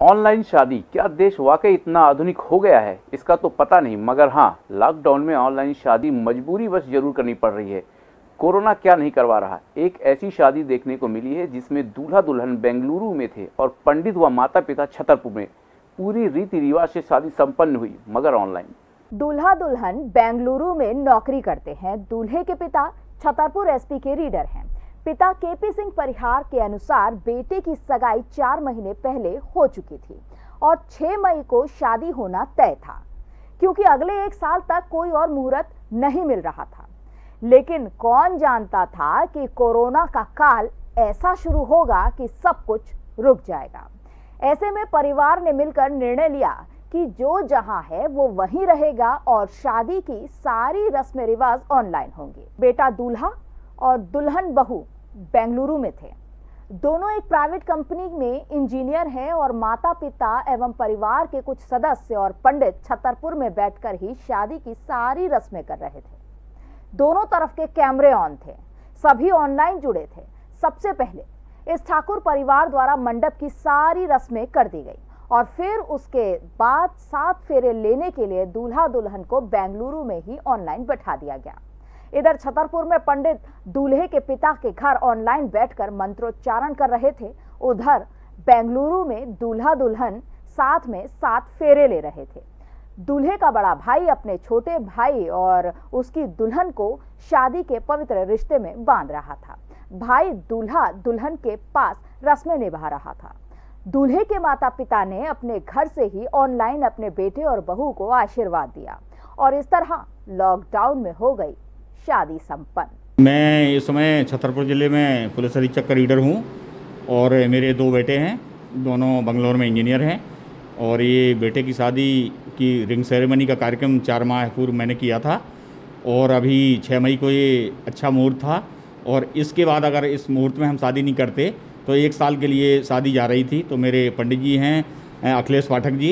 Online शादी, क्या देश वाकई इतना आधुनिक हो गया है? इसका तो पता नहीं, मगर हाँ, लॉकडाउन में ऑनलाइन शादी मजबूरीवश जरूर करनी पड़ रही है। कोरोना क्या नहीं करवा रहा। एक ऐसी शादी देखने को मिली है जिसमें दूल्हा दुल्हन बेंगलुरु में थे और पंडित व माता पिता छतरपुर में। पूरी रीति रिवाज से शादी संपन्न हुई, मगर ऑनलाइन। दूल्हा दुल्हन बेंगलुरु में नौकरी करते हैं। दूल्हे के पिता छतरपुर एसपी के रीडर हैं। पिता केपी सिंह परिहार के अनुसार बेटे की सगाई 4 महीने पहले हो चुकी थी और 6 मई को शादी होना तय था, क्योंकि अगले 1 साल तक कोई और मुहूर्त नहीं मिल रहा था। लेकिन कौन जानता था कि कोरोना का काल ऐसा शुरू होगा कि सब कुछ रुक जाएगा। ऐसे में परिवार ने मिलकर निर्णय लिया कि जो जहां है वो वहीं रहेगा और शादी की सारी रस्म रिवाज ऑनलाइन होंगे। बेटा दूल्हा और दुल्हन बहू बेंगलुरु में थे। दोनों एक प्राइवेट कंपनी में इंजीनियर हैं और माता पिता एवं परिवार के कुछ सदस्य और पंडित छतरपुर में बैठकर ही शादी की सारी रस्में कर रहे थे। दोनों तरफ के कैमरे ऑन थे, सभी ऑनलाइन जुड़े थे। सबसे पहले इस ठाकुर परिवार द्वारा मंडप की सारी रस्में कर दी गई और फिर उसके बाद 7 फेरे लेने के लिए दूल्हा दुल्हन को बेंगलुरु में ही ऑनलाइन बैठा दिया गया। इधर छतरपुर में पंडित दूल्हे के पिता के घर ऑनलाइन बैठकर मंत्रोच्चारण कर रहे थे। उधर बेंगलुरु में दूल्हा दुल्हन साथ में 7 फेरे ले रहे थे। दूल्हे का बड़ा भाई अपने छोटे भाई और उसकी दुल्हन को शादी के पवित्र रिश्ते में बांध रहा था। भाई दूल्हा दुल्हन के पास रस्में निभा रहा था। दूल्हे के माता पिता ने अपने घर से ही ऑनलाइन अपने बेटे और बहू को आशीर्वाद दिया और इस तरह लॉकडाउन में हो गई शादी संपन्न। मैं इस समय छतरपुर जिले में पुलिस अधीक्षक का रीडर हूँ और मेरे 2 बेटे हैं, दोनों बंगलौर में इंजीनियर हैं। और ये बेटे की शादी की रिंग सेरेमनी का कार्यक्रम 4 माह पूर्व मैंने किया था और अभी 6 मई को ये अच्छा मुहूर्त था। और इसके बाद अगर इस मुहूर्त में हम शादी नहीं करते तो 1 साल के लिए शादी जा रही थी। तो मेरे पंडित जी हैं अखिलेश पाठक जी,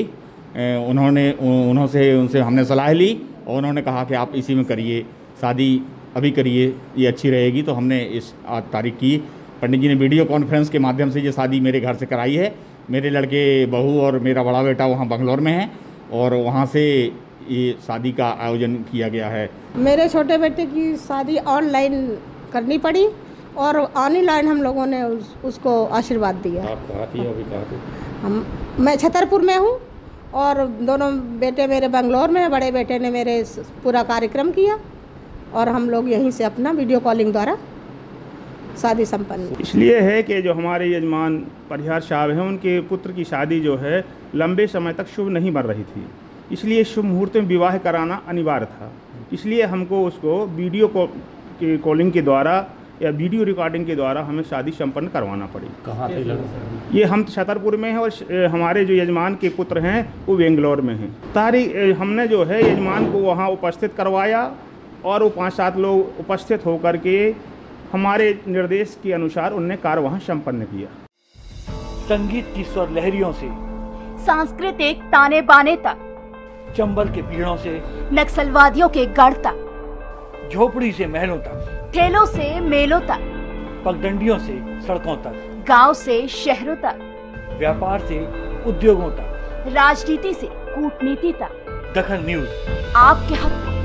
उनसे हमने सलाह ली और उन्होंने कहा कि आप इसी में करिए, शादी अभी करिए, ये अच्छी रहेगी। तो हमने इस आज तारीख की। पंडित जी ने वीडियो कॉन्फ्रेंस के माध्यम से ये शादी मेरे घर से कराई है। मेरे लड़के बहू और मेरा बड़ा बेटा वहाँ बंगलौर में है और वहाँ से ये शादी का आयोजन किया गया है। मेरे छोटे बेटे की शादी ऑनलाइन करनी पड़ी और ऑनलाइन हम लोगों ने उसको आशीर्वाद दिया। आप कहाँ थी अभी? कहाँ थी? मैं छतरपुर में हूँ और दोनों बेटे मेरे बंगलौर में, बड़े बेटे ने मेरे पूरा कार्यक्रम किया और हम लोग यहीं से अपना वीडियो कॉलिंग द्वारा शादी संपन्न। इसलिए है कि जो हमारे यजमान परिहार साहब हैं, उनके पुत्र की शादी जो है लंबे समय तक शुभ नहीं बन रही थी, इसलिए शुभ मुहूर्त में विवाह कराना अनिवार्य था। इसलिए हमको उसको वीडियो कॉलिंग के द्वारा या वीडियो रिकॉर्डिंग के द्वारा हमें शादी संपन्न करवाना पड़ी। कहाँ थे लड़के? ये हम छतरपुर में हैं और हमारे जो यजमान के पुत्र हैं वो बेंगलौर में हैं। तारीख हमने जो है यजमान को वहाँ उपस्थित करवाया और वो 5-7 लोग उपस्थित होकर के हमारे निर्देश के अनुसार उनने कार्य वहाँ संपन्न किया। संगीत की स्वर लहरियों से सांस्कृतिक ताने बाने तक, चंबल के पीड़ों से नक्सलवादियों के गढ़ तक, झोपड़ी से महलों तक, ठेलों से मेलों तक, पगडंडियों से सड़कों तक, गांव से शहरों तक, व्यापार से उद्योगों तक, राजनीति से कूटनीति तक, दखल न्यूज आपके हक में।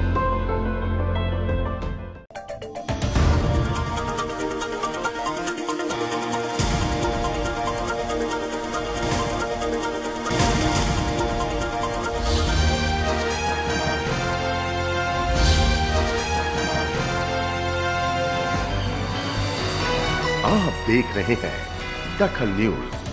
आप देख रहे हैं दखल न्यूज।